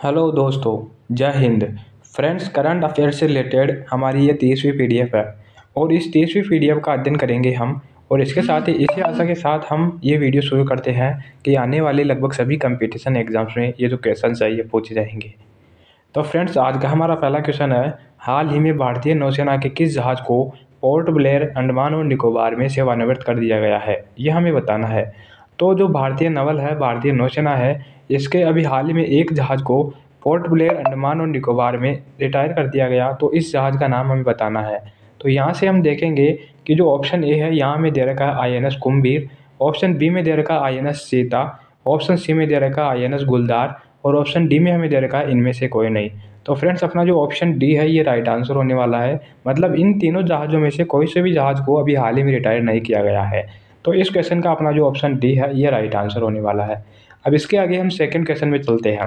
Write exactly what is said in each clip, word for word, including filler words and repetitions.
Hello दोस्तों, जय हिंद। फ्रेंड्स, करंट अफेयर से रिलेटेड हमारी ये तीसवीं पीडीएफ है और इस तीसवीं पीडीएफ का अध्ययन करेंगे हम। और इसके साथ ही इसी आशा के साथ हम ये वीडियो शुरू करते हैं कि आने वाले लगभग सभी कंपटीशन एग्जाम्स में ये जो क्वेश्चन है ये पूछे जाएंगे। तो फ्रेंड्स, आज का हमारा पहला क्वेश्चन है, हाल ही में भारतीय नौसेना के किस जहाज़ को पोर्ट ब्लेयर, अंडमान और निकोबार में सेवानिवृत्त कर दिया गया है, ये हमें बताना है। तो जो भारतीय नवल है, भारतीय नौसेना है, इसके अभी हाल ही में एक जहाज़ को पोर्ट ब्लेयर, अंडमान और निकोबार में रिटायर कर दिया गया। तो इस जहाज़ का नाम हमें बताना है। तो यहाँ से हम देखेंगे कि जो ऑप्शन ए है यहाँ में दे रखा है I N S Kumbhir, option B में दे रखा है I N S Sita, option C में दे रखा है आई एन एस गुलदार और ऑप्शन डी में हमें दे रखा है इनमें से कोई नहीं। तो फ्रेंड्स, अपना जो ऑप्शन डी है ये राइट आंसर होने वाला है। मतलब इन तीनों जहाज़ों में से कोई से भी जहाज़ को अभी हाल ही में रिटायर नहीं किया गया है। तो इस क्वेश्चन का अपना जो ऑप्शन डी है ये राइट आंसर होने वाला है। अब इसके आगे हम सेकंड क्वेश्चन में चलते हैं।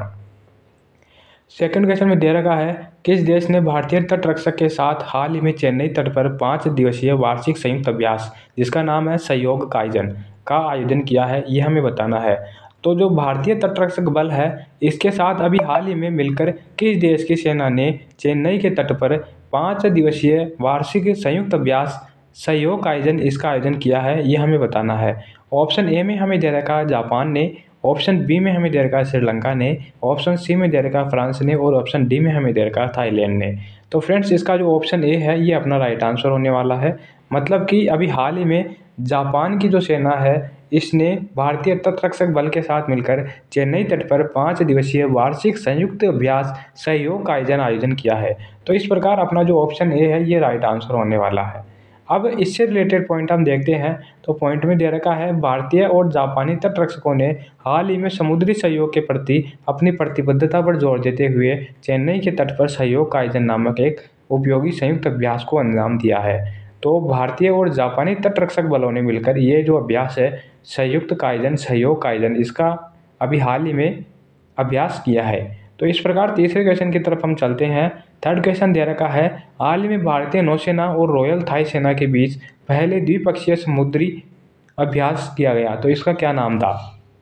सेकंड क्वेश्चन में दे रखा है, किस देश ने भारतीय तट रक्षक के साथ हाल ही में चेन्नई तट पर पाँच दिवसीय वार्षिक संयुक्त अभ्यास जिसका नाम है सहयोग काइजन का आयोजन किया है, ये हमें बताना है। तो जो भारतीय तटरक्षक बल है इसके साथ अभी हाल ही में मिलकर किस देश की सेना ने चेन्नई के तट पर पाँच दिवसीय वार्षिक संयुक्त अभ्यास सहयोग काइजन इसका आयोजन किया है, ये हमें बताना है। ऑप्शन ए में हमें दे रखा है जापान ने, ऑप्शन बी में हमें दे रखा है श्रीलंका ने, ऑप्शन सी में दे रखा है फ्रांस ने और ऑप्शन डी में हमें दे रखा है थाईलैंड ने। तो फ्रेंड्स, इसका जो ऑप्शन ए है ये अपना राइट आंसर होने वाला है। मतलब कि अभी हाल ही में जापान की जो सेना है इसने भारतीय तटरक्षक बल के साथ मिलकर चेन्नई तट पर पाँच दिवसीय वार्षिक संयुक्त अभ्यास सहयोग का आयोजन आयोजन किया है। तो इस प्रकार अपना जो ऑप्शन ए है ये राइट आंसर होने वाला है। अब इससे रिलेटेड पॉइंट हम देखते हैं। तो पॉइंट में दे रखा है, भारतीय और जापानी तटरक्षकों ने हाल ही में समुद्री सहयोग के प्रति अपनी प्रतिबद्धता पर जोर देते हुए चेन्नई के तट पर सहयोग का आयोजन नामक एक उपयोगी संयुक्त अभ्यास को अंजाम दिया है। तो भारतीय और जापानी तटरक्षक बलों ने मिलकर ये जो अभ्यास है संयुक्त काइजन सहयोग काइजन इसका अभी हाल ही में अभ्यास किया है। तो इस प्रकार तीसरे क्वेश्चन की तरफ हम चलते हैं। थर्ड क्वेश्चन दे रखा है, हाल ही में भारतीय नौसेना और रॉयल थाई सेना के बीच पहले द्विपक्षीय समुद्री अभ्यास किया गया, तो इसका क्या नाम था।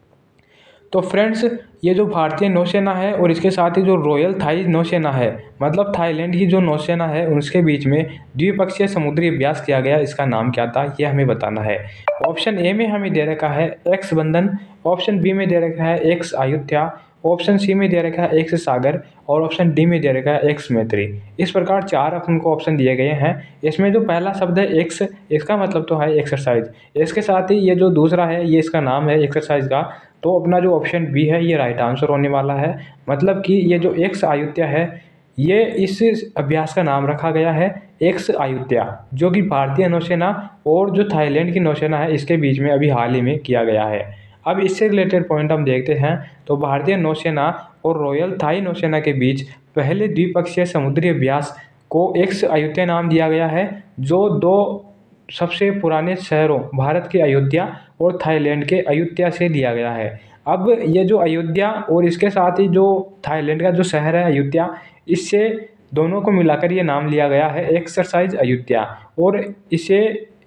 तो फ्रेंड्स, ये जो भारतीय नौसेना है और इसके साथ ही जो रॉयल थाई नौसेना है, मतलब थाईलैंड की जो नौसेना है उसके बीच में द्विपक्षीय समुद्री अभ्यास किया गया, इसका नाम क्या था ये हमें बताना है। ऑप्शन ए में हमें दे रखा है एक्स बंधन, ऑप्शन बी में दे रखा है एक्स अयुत्या, ऑप्शन सी में दे रखा है एक्स सागर और ऑप्शन डी में दे रखा है एक्स मैत्री। इस प्रकार चार अपन को ऑप्शन दिए गए हैं। इसमें जो पहला शब्द है एक्स, इसका मतलब तो है एक्सरसाइज। इसके साथ ही ये जो दूसरा है ये इसका नाम है एक्सरसाइज का। तो अपना जो ऑप्शन बी है ये राइट आंसर होने वाला है। मतलब कि ये जो एक्स अयुत्या है ये इस अभ्यास का नाम रखा गया है एक्स अयुत्या, जो कि भारतीय नौसेना और जो थाईलैंड की नौसेना है इसके बीच में अभी हाल ही में किया गया है। अब इससे रिलेटेड पॉइंट हम देखते हैं। तो भारतीय नौसेना और रॉयल थाई नौसेना के बीच पहले द्विपक्षीय समुद्री अभ्यास को एक्स अयुत्या नाम दिया गया है, जो दो सबसे पुराने शहरों भारत के अयोध्या और थाईलैंड के अयुत्या से लिया गया है। अब ये जो अयोध्या और इसके साथ ही जो थाईलैंड का जो शहर है अयुत्या, इससे दोनों को मिलाकर ये नाम लिया गया है एक्सरसाइज अयुत्या और इसे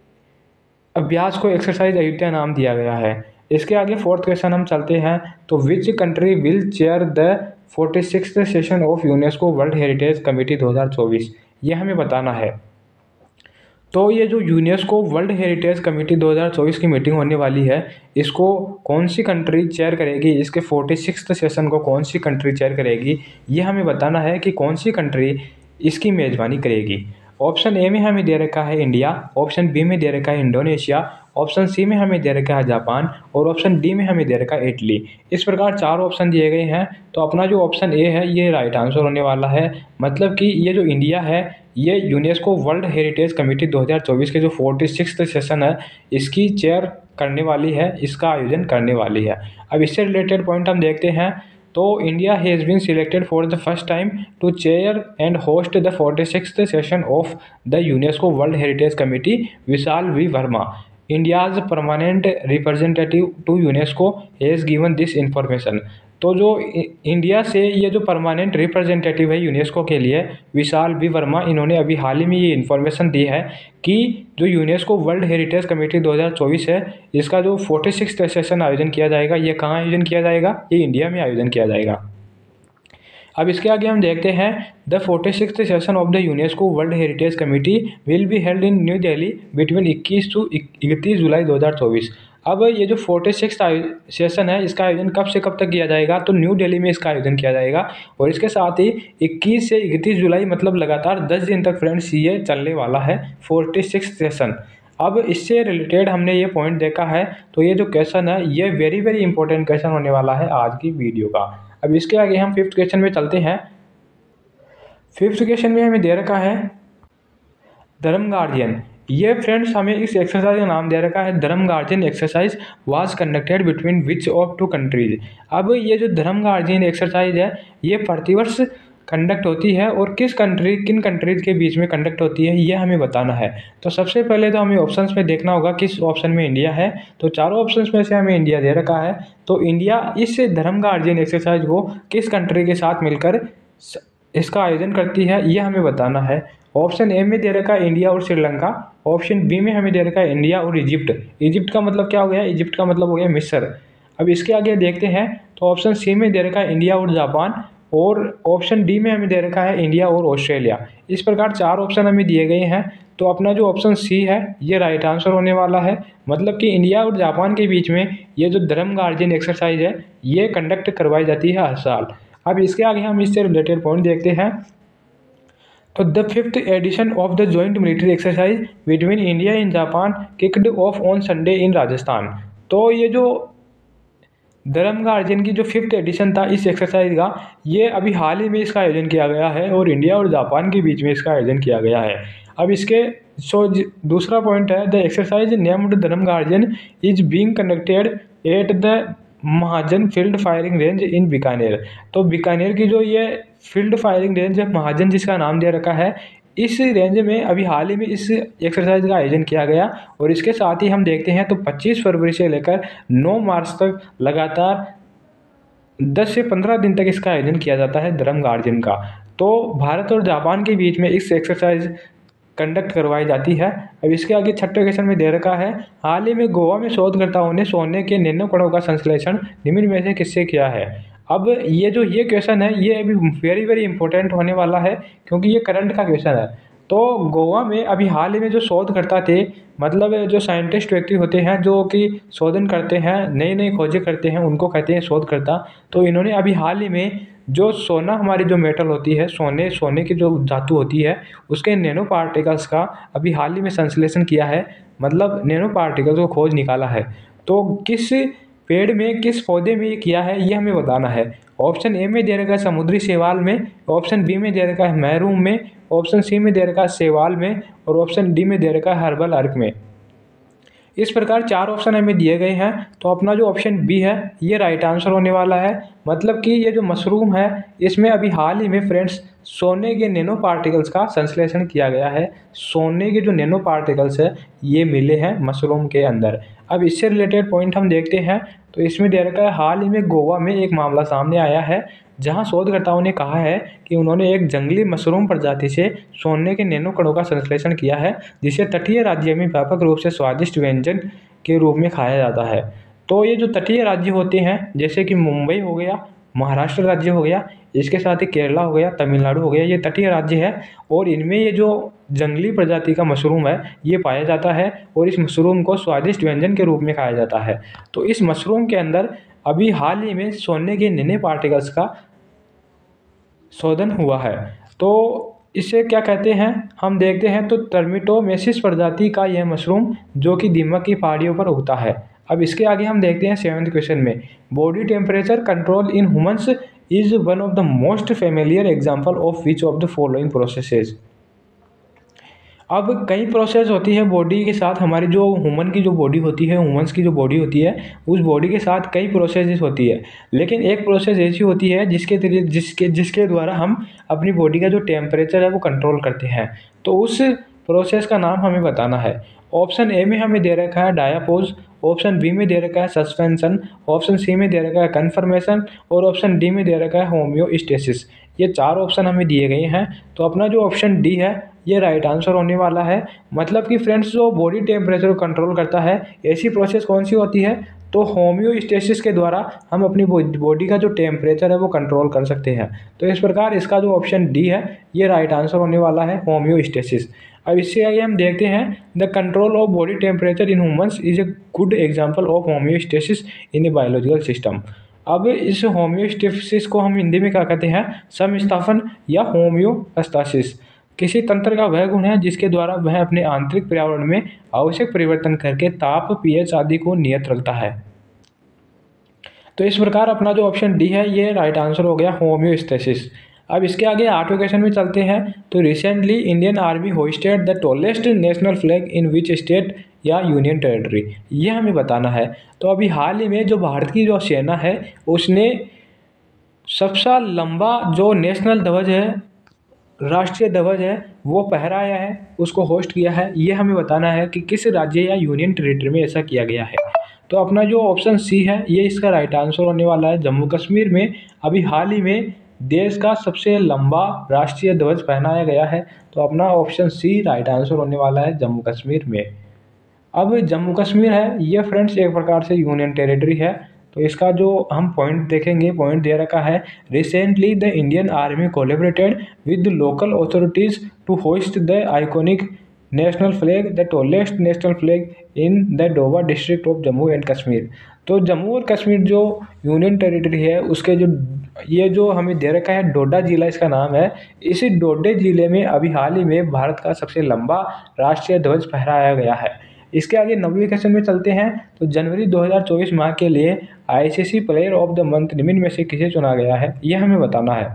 अभ्यास को एक्सरसाइज अयुत्या नाम दिया गया है। इसके आगे फोर्थ क्वेश्चन हम चलते हैं। तो which country will chair the forty sixth session of UNESCO world heritage committee दो हज़ार चौबीस, ये हमें बताना है। तो ये जो यूनेस्को वर्ल्ड हेरिटेज कमेटी दो हज़ार चौबीस की मीटिंग होने वाली है, इसको कौन सी कंट्री चेयर करेगी, इसके फोर्टी सिक्स्थ सेशन को कौन सी कंट्री चेयर करेगी, ये हमें बताना है कि कौन सी कंट्री इसकी मेज़बानी करेगी। ऑप्शन ए में हमें दे रखा है इंडिया, ऑप्शन बी में दे रखा है इंडोनेशिया, ऑप्शन सी में हमें दे रखा है जापान और ऑप्शन डी में हमें दे रखा है इटली। इस प्रकार चार ऑप्शन दिए गए हैं। तो अपना जो ऑप्शन ए है ये राइट आंसर होने वाला है। मतलब कि ये जो इंडिया है ये यूनेस्को वर्ल्ड हेरिटेज कमेटी दो हज़ार चौबीस के जो फोर्टी सिक्स्थ सेशन है इसकी चेयर करने वाली है, इसका आयोजन करने वाली है। अब इससे रिलेटेड पॉइंट हम देखते हैं। तो India has been selected for the first time to chair and host the forty sixth session of the UNESCO world heritage committee. Vishal V Verma, India's permanent representative to UNESCO, has given this information. तो जो India से ये जो permanent representative है UNESCO के लिए विशाल V Verma, इन्होंने अभी हाल ही में ये इन्फॉर्मेशन दी है कि जो यूनेस्को वर्ल्ड हेरिटेज कमेटी दो हज़ार चौबीस है इसका जो फोर्टी सिक्स्थ सेशन आयोजन किया जाएगा, ये कहाँ आयोजन किया जाएगा, ये इंडिया में आयोजन किया जाएगा। अब इसके आगे हम देखते हैं the forty six session of the UNESCO world heritage committee will be held in New Delhi between इक्कीस टू इकतीस जुलाई दो हज़ार चौबीस। अब ये जो फोर्टी सिक्स सेशन है इसका आयोजन कब से कब तक किया जाएगा, तो न्यू दिल्ली में इसका आयोजन किया जाएगा। और इसके साथ ही इक्कीस से इकतीस जुलाई मतलब लगातार दस दिन तक फ्रेंड्स ये चलने वाला है फोर्टी सिक्स सेशन। अब इससे रिलेटेड हमने ये पॉइंट देखा है, तो ये जो क्वेश्चन है ये वेरी वेरी इंपॉर्टेंट क्वेश्चन होने वाला है आज की वीडियो का। अब इसके आगे हम फिफ्थ क्वेश्चन में चलते हैं। फिफ्थ क्वेश्चन में हमें दे रखा है धर्म गार्जियन। ये फ्रेंड्स हमें इस एक्सरसाइज का नाम दे रखा है Dharma guardian exercise was conducted between which of two countries. अब ये जो धर्म गार्जियन एक्सरसाइज है ये प्रतिवर्ष कंडक्ट होती है और किस कंट्री किन कंट्रीज के बीच में कंडक्ट होती है ये हमें बताना है। तो सबसे पहले तो हमें ऑप्शंस में देखना होगा किस ऑप्शन में इंडिया है। तो चारों ऑप्शंस में से हमें इंडिया दे रखा है, तो इंडिया इस धर्म गार्जियन एक्सरसाइज को किस कंट्री के साथ मिलकर इसका आयोजन करती है ये हमें बताना है। ऑप्शन ए में दे रखा है इंडिया और श्रीलंका, ऑप्शन बी में हमें दे रखा है इंडिया और इजिप्ट। इजिप्ट का मतलब क्या हो गया, इजिप्ट का मतलब हो गया मिस्र। अब इसके आगे देखते हैं तो ऑप्शन सी में दे रखा है इंडिया और जापान, और ऑप्शन डी में हमें दे रखा है इंडिया और ऑस्ट्रेलिया। इस प्रकार चार ऑप्शन हमें दिए गए हैं, तो अपना जो ऑप्शन सी है ये राइट आंसर होने वाला है। मतलब कि इंडिया और जापान के बीच में ये जो धर्म गार्जियन एक्सरसाइज है ये कंडक्ट करवाई जाती है हर साल। अब इसके आगे हम इससे रिलेटेड पॉइंट देखते हैं। तो the fifth edition of the joint military exercise between India and Japan kicked off on Sunday in Rajasthan. तो ये जो धर्म गार्जियन की जो फिफ्थ एडिशन था इस एक्सरसाइज का, ये अभी हाल ही में इसका आयोजन किया गया है और इंडिया और जापान के बीच में इसका आयोजन किया गया है। अब इसके सो दूसरा पॉइंट है the exercise named Dharma guardian is being conducted at the Mahajan field firing range in Bikaner. तो बीकानेर की जो ये फील्ड फायरिंग रेंज है महाजन जिसका नाम दे रखा है, इस रेंज में अभी हाल ही में इस एक्सरसाइज का आयोजन किया गया। और इसके साथ ही हम देखते हैं तो पच्चीस फरवरी से लेकर नौ मार्च तक लगातार दस से पंद्रह दिन तक इसका आयोजन किया जाता है धर्म गार्जियन का। तो भारत और जापान के बीच में इस एक्सरसाइज कंडक्ट करवाई जाती है। अब इसके आगे छठे क्वेश्चन में दे रखा है हाल ही में गोवा में शोधकर्ताओं ने सोने के नैनो कणों का संश्लेषण निम्न में से किससे किया है। अब ये जो ये क्वेश्चन है ये अभी वेरी वेरी इंपॉर्टेंट होने वाला है क्योंकि ये करंट का क्वेश्चन है। तो गोवा में अभी हाल ही में जो शोधकर्ता थे, मतलब जो साइंटिस्ट व्यक्ति होते हैं जो कि शोधन करते हैं, नई नई खोजें करते हैं, उनको कहते हैं शोधकर्ता। तो इन्होंने अभी हाल ही में जो सोना हमारी जो मेटल होती है, सोने सोने की जो धातु होती है उसके नैनो पार्टिकल्स का अभी हाल ही में संश्लेषण किया है, मतलब नैनो पार्टिकल्स को खोज निकाला है। तो किस पेड़ में किस पौधे में ये किया है ये हमें बताना है। ऑप्शन ए में दे रखा है समुद्री शैवाल में, ऑप्शन बी में दे रखा है महरूम में, ऑप्शन सी में दे रखा है शैवाल में, और ऑप्शन डी में दे रखा है हर्बल अर्क में। इस प्रकार चार ऑप्शन हमें दिए गए हैं, तो अपना जो ऑप्शन बी है ये राइट आंसर होने वाला है। मतलब कि ये जो मशरूम है इसमें अभी हाल ही में फ्रेंड्स सोने के नैनो पार्टिकल्स का संश्लेषण किया गया है। सोने के जो नैनो पार्टिकल्स है ये मिले हैं मशरूम के अंदर। अब इससे रिलेटेड पॉइंट हम देखते हैं, तो इसमें दे रखा है हाल ही में गोवा में एक मामला सामने आया है जहां शोधकर्ताओं ने कहा है कि उन्होंने एक जंगली मशरूम प्रजाति से सोने के नैनो कणों का संश्लेषण किया है जिसे तटीय राज्य में व्यापक रूप से स्वादिष्ट व्यंजन के रूप में खाया जाता है। तो ये जो तटीय राज्य होते हैं जैसे कि मुंबई हो गया, महाराष्ट्र राज्य हो गया, इसके साथ ही केरला हो गया, तमिलनाडु हो गया, ये तटीय राज्य है और इनमें ये जो जंगली प्रजाति का मशरूम है ये पाया जाता है और इस मशरूम को स्वादिष्ट व्यंजन के रूप में खाया जाता है। तो इस मशरूम के अंदर अभी हाल ही में सोने के नैनो पार्टिकल्स का शोधन हुआ है। तो इसे क्या कहते हैं हम देखते हैं, तो टर्मिटोमेसिस प्रजाति का यह मशरूम जो कि दीमक की पहाड़ियों पर उगता है। अब इसके आगे हम देखते हैं सेवंथ क्वेश्चन में, body temperature control in humans is one of the most familiar example of which of the following processes. अब कई प्रोसेस होती है बॉडी के साथ, हमारी जो ह्यूमन की जो बॉडी होती है, ह्यूमंस की जो बॉडी होती है उस बॉडी के साथ कई प्रोसेसेस होती है, लेकिन एक प्रोसेस ऐसी होती है जिसके जिसके जिसके द्वारा हम अपनी बॉडी का जो टेम्परेचर है वो कंट्रोल करते हैं। तो उस प्रोसेस का नाम हमें बताना है। ऑप्शन ए में हमें दे रखा है डायापोज, ऑप्शन बी में दे रखा है सस्पेंशन, ऑप्शन सी में दे रखा है कन्फर्मेशन और ऑप्शन डी में दे रखा है होम्योस्टेसिस। ये चार ऑप्शन हमें दिए गए हैं, तो अपना जो ऑप्शन डी है ये राइट आंसर होने वाला है। मतलब कि फ्रेंड्स जो बॉडी टेम्परेचर को कंट्रोल करता है ऐसी प्रोसेस कौन सी होती है, तो होम्योस्टेसिस के द्वारा हम अपनी बॉडी का जो टेम्परेचर है वो कंट्रोल कर सकते हैं। तो इस प्रकार इसका जो ऑप्शन डी है ये राइट आंसर होने वाला है, होम्योस्टेसिस। अब इससे आगे हम देखते हैं the control of body temperature in humans is a good example of homeostasis in a biological system. अब इस होम्योस्टेसिस को हम हिंदी में क्या कहते हैं, समस्थापन या होम्योस्टेसिस। किसी तंत्र का वह गुण है जिसके द्वारा वह अपने आंतरिक पर्यावरण में आवश्यक परिवर्तन करके ताप, पीएच आदि को नियत रखता है। तो इस प्रकार अपना जो ऑप्शन डी है ये राइट आंसर हो गया, होम्योस्टेसिस। अब इसके आगे आठवें क्वेश्चन में चलते हैं। तो recently Indian army hosted the tallest national flag in which state या यूनियन टेरिटरी, ये हमें बताना है। तो अभी हाल ही में जो भारत की जो सेना है उसने सबसे लंबा जो नेशनल ध्वज है, राष्ट्रीय ध्वज है, वो फहराया है, उसको होस्ट किया है। ये हमें बताना है कि किस राज्य या यूनियन टेरिटरी में ऐसा किया गया है। तो अपना जो ऑप्शन सी है ये इसका राइट आंसर होने वाला है। जम्मू कश्मीर में अभी हाल ही में देश का सबसे लंबा राष्ट्रीय ध्वज पहनाया गया है। तो अपना ऑप्शन सी राइट आंसर होने वाला है, जम्मू कश्मीर में। अब जम्मू कश्मीर है ये फ्रेंड्स एक प्रकार से यूनियन टेरिटरी है। तो इसका जो हम पॉइंट देखेंगे, पॉइंट दे रखा है, recently the Indian army collaborated with local authorities to host the iconic national flag the tallest national flag in the Doda district of Jammu and Kashmir. तो जम्मू और कश्मीर जो यूनियन टेरिटरी है उसके जो ये जो हमें दे रखा है डोडा जिला इसका नाम है। इसी डोडे जिले में अभी हाल ही में भारत का सबसे लंबा राष्ट्रीय ध्वज फहराया गया है। इसके आगे नौवीं क्वेश्चन में चलते हैं। तो जनवरी दो हज़ार चौबीस माह के लिए ICC player of the month निम्न में से किसे चुना गया है, ये हमें बताना है।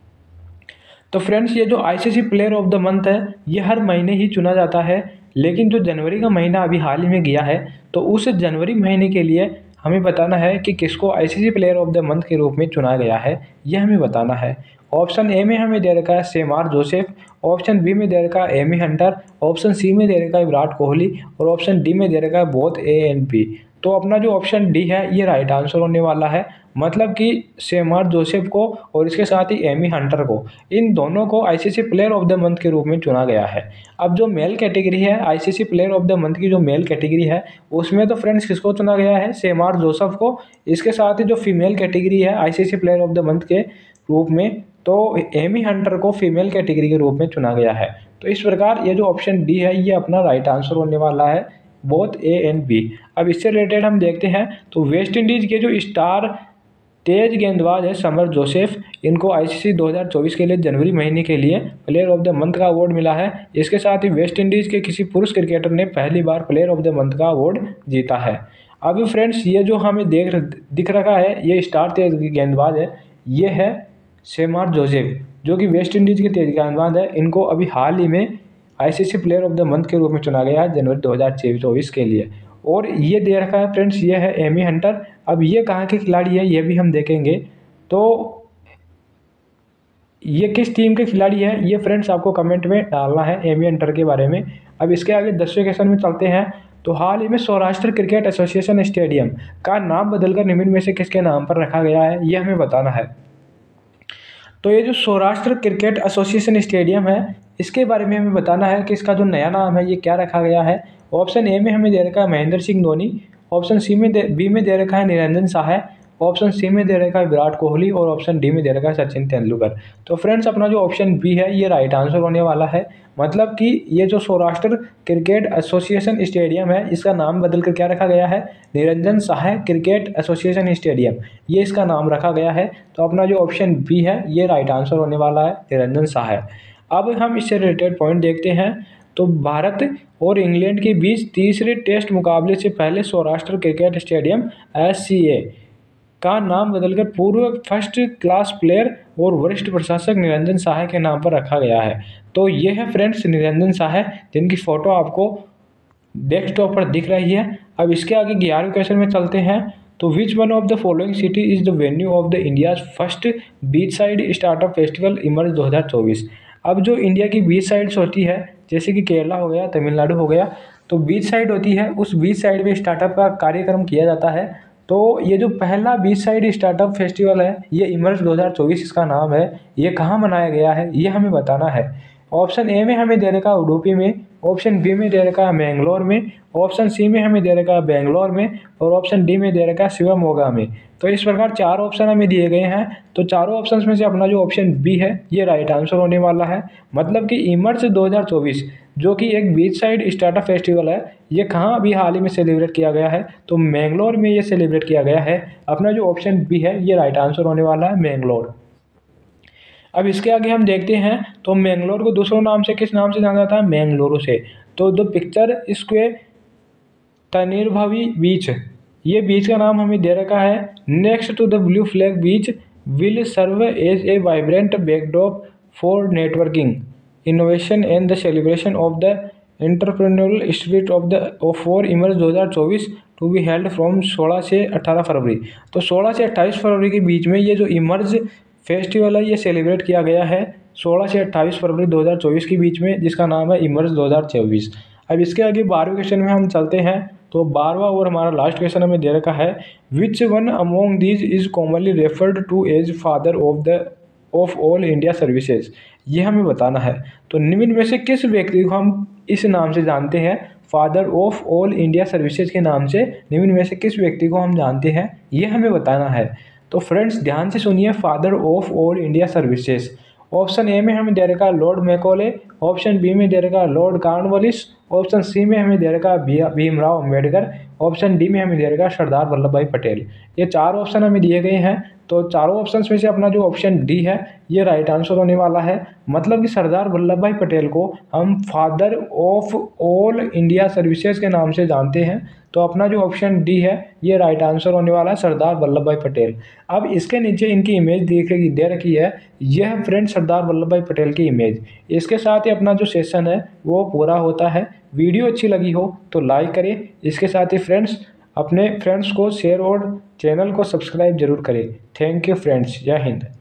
तो फ्रेंड्स ये जो ICC player of the month है ये हर महीने ही चुना जाता है, लेकिन जो जनवरी का महीना अभी हाल ही में गया है तो उस जनवरी महीने के लिए हमें बताना है कि किसको ICC player of the month के रूप में चुना गया है, यह हमें बताना है। ऑप्शन ए में हमें दे रखा है शेमार जोसेफ, ऑप्शन बी में दे रखा है एमी हंटर, ऑप्शन सी में दे रखा है विराट कोहली और ऑप्शन डी में दे रखा है बोथ ए एंड बी। तो अपना जो ऑप्शन डी है ये राइट आंसर होने वाला है, मतलब कि शेमार जोसेफ को और इसके साथ ही एमी हंटर को, इन दोनों को ICC player of the month के रूप में चुना गया है। अब जो मेल कैटेगरी है ICC player of the month की जो मेल कैटेगरी है उसमें तो फ्रेंड्स किसको चुना गया है, शेमार जोसेफ को। इसके साथ ही जो फीमेल कैटेगरी है ICC player of the month के रूप में तो एमी हंटर को फीमेल कैटेगरी के रूप में चुना गया है। तो इस प्रकार ये जो ऑप्शन डी है ये अपना राइट आंसर होने वाला है, बोथ ए एंड बी। अब इससे रिलेटेड हम देखते हैं तो वेस्ट इंडीज़ के जो स्टार तेज गेंदबाज है समर जोसेफ, इनको आईसीसी दो हज़ार चौबीस के लिए जनवरी महीने के लिए प्लेयर ऑफ द मंथ का अवार्ड मिला है। इसके साथ ही वेस्ट इंडीज़ के किसी पुरुष क्रिकेटर ने पहली बार प्लेयर ऑफ द मंथ का अवार्ड जीता है। अब फ्रेंड्स ये जो हमें देख दिख रखा है ये स्टार तेज गेंदबाज है, ये है शेमार जोसेफ जो कि वेस्ट इंडीज़ के तेज गेंदबाज है। इनको अभी हाल ही में ICC player of the month के रूप में चुना गया है जनवरी दो हज़ार चौबीस के लिए। और ये दे रखा है फ्रेंड्स ये है एमी हंटर। अब ये कहाँ के खिलाड़ी है ये भी हम देखेंगे। तो ये किस टीम के खिलाड़ी है ये फ्रेंड्स आपको कमेंट में डालना है एमी हंटर के बारे में। अब इसके आगे दसवें क्वेश्चन में चलते हैं। तो हाल ही में सौराष्ट्र क्रिकेट एसोसिएशन स्टेडियम का नाम बदलकर निम्न में से किसके नाम पर रखा गया है, ये हमें बताना है। तो ये जो सौराष्ट्र क्रिकेट एसोसिएशन स्टेडियम है इसके बारे में हमें बताना है कि इसका जो नया नाम है ये क्या रखा गया है। ऑप्शन ए में हमें दे रखा है महेंद्र सिंह धोनी, ऑप्शन सी में दे बी में दे रखा है निरंजन साहा, ऑप्शन सी में दे रखा है विराट कोहली और ऑप्शन डी में दे रखा है सचिन तेंदुलकर। तो फ्रेंड्स अपना जो ऑप्शन बी है ये राइट आंसर होने वाला है, मतलब कि ये जो सौराष्ट्र क्रिकेट एसोसिएशन स्टेडियम है इसका नाम बदल कर क्या रखा गया है, Niranjan Saha cricket association stadium, ये इसका नाम रखा गया है। तो अपना जो ऑप्शन बी है ये राइट आंसर होने वाला है, निरंजन साहा। अब हम इससे रिलेटेड पॉइंट देखते हैं। तो भारत और इंग्लैंड के बीच तीसरे टेस्ट मुकाबले से पहले Saurashtra cricket stadium S C A का नाम बदलकर पूर्व फर्स्ट क्लास प्लेयर और वरिष्ठ प्रशासक निरंजन साहा के नाम पर रखा गया है। तो ये है फ्रेंड्स निरंजन साहा जिनकी फ़ोटो आपको डेस्कटॉप पर दिख रही है। अब इसके आगे ग्यारहवें क्वेश्चन में चलते हैं। तो which one of the following city is the venue of the India's first beach side startup festival emerge दो हज़ार चौबीस। अब जो इंडिया की बीच साइड्स होती है जैसे कि केरला हो गया, तमिलनाडु हो गया, तो बीच साइड होती है, उस बीच साइड में स्टार्टअप का कार्यक्रम किया जाता है। तो ये जो पहला बीच साइड स्टार्टअप फेस्टिवल है ये इमर्ज दो हज़ार चौबीस इसका नाम है, ये कहाँ मनाया गया है ये हमें बताना है। ऑप्शन ए में हमें दे रखा है उडुपी में, ऑप्शन बी में दे रखा है मैंगलोर में, ऑप्शन सी में हमें दे रखा है बेंगलोर में और ऑप्शन डी में दे रखा है शिवमोगा में। तो इस प्रकार चार ऑप्शन हमें दिए गए हैं। तो चारों ऑप्शंस में से अपना जो ऑप्शन बी है ये राइट आंसर होने वाला है। मतलब कि इमर्ज दो हज़ार चौबीस जो कि एक बीच साइड स्टार्टअप फेस्टिवल है, ये कहाँ अभी हाल ही में सेलिब्रेट किया गया है, तो मैंगलोर में ये सेलिब्रेट किया गया है। अपना जो ऑप्शन बी है ये राइट आंसर होने वाला है, मैंगलोर। अब इसके आगे हम देखते हैं तो मैंगलोर को दूसरों नाम से किस नाम से जाना जाता है, मैंगलोर से। तो द पिक्चर स्क्वे तनिर्भवी बीच, ये बीच का नाम हमें दे रखा है next to the blue flag beach will serve as a vibrant backdrop for networking innovation and the celebration of the entrepreneurial spirit of the of for emerge दो हज़ार चौबीस टू बी हेल्ड फ्रॉम सोलह से अठारह फरवरी। तो सोलह से अट्ठाईस फरवरी के बीच में ये जो इमर्ज फेस्टिवल है ये सेलिब्रेट किया गया है सोलह से अट्ठाईस फरवरी दो हज़ार चौबीस के बीच में, जिसका नाम है इमर्ज दो हज़ार चौबीस। अब इसके आगे बारहवें क्वेश्चन में हम चलते हैं। तो बारहवां और हमारा लास्ट क्वेश्चन हमें दे रखा है which one among these is commonly referred to as father of the of all India services, ये हमें बताना है। तो निम्न में से किस व्यक्ति को हम इस नाम से जानते हैं, father of all India services के नाम से निम्न में से किस व्यक्ति को हम जानते हैं, ये हमें बताना है। तो फ्रेंड्स ध्यान से सुनिए, father of all India services. Option A में हमें दे रखा है लॉर्ड मैकॉले, ऑप्शन बी में दे रखा है लॉर्ड कॉर्नवालिस, ऑप्शन सी में हमें दे रखा है भीमराव अम्बेडकर, ऑप्शन डी में हमें दे रखा है सरदार वल्लभ भाई पटेल। ये चार ऑप्शन हमें दिए गए हैं। तो चारों ऑप्शन में से अपना जो ऑप्शन डी है ये राइट आंसर होने वाला है। मतलब कि सरदार वल्लभ भाई पटेल को हम father of all India services के नाम से जानते हैं। तो अपना जो ऑप्शन डी है ये राइट आंसर होने वाला है, सरदार वल्लभ भाई पटेल। अब इसके नीचे इनकी इमेज देखेगी दे रखी है, यह फ्रेंड सरदार वल्लभ भाई पटेल की इमेज। इसके साथ ही अपना जो सेशन है वो पूरा होता है। वीडियो अच्छी लगी हो तो लाइक करें, इसके साथ ही फ्रेंड्स अपने फ्रेंड्स को शेयर और चैनल को सब्सक्राइब जरूर करें। थैंक यू फ्रेंड्स, जय हिंद।